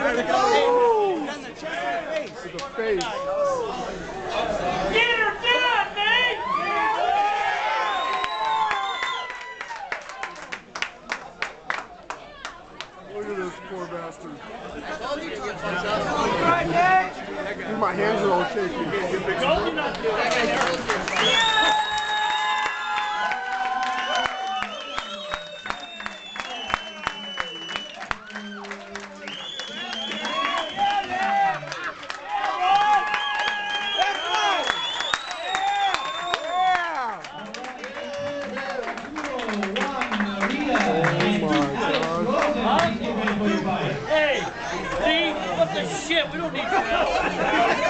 There we go. Hey, done the chest and face. To the face. Get her done, Nate! Look at this poor bastard. Right, Nate. My hands are all shaky. Told you not to do it. Hey, see? What the shit? We don't need your help.